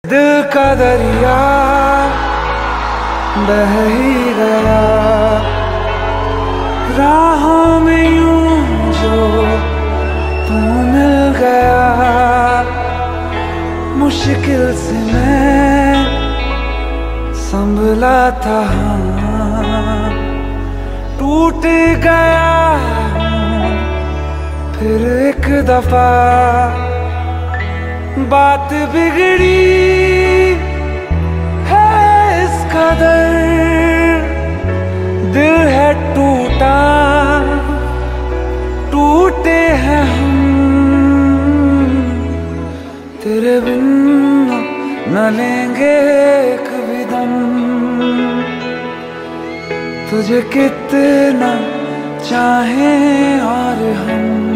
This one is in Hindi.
दिल का दरिया बह ही गया राहों में यूं जो तू मिल गया। मुश्किल से मैं संभला था, टूट गया फिर एक दफा। बात बिगड़ी है इस कदर, दिल है टूटा, टूटे हैं हम। तेरे बिन न लेंगे एक भी दम, तुझे कितना चाहें और हम।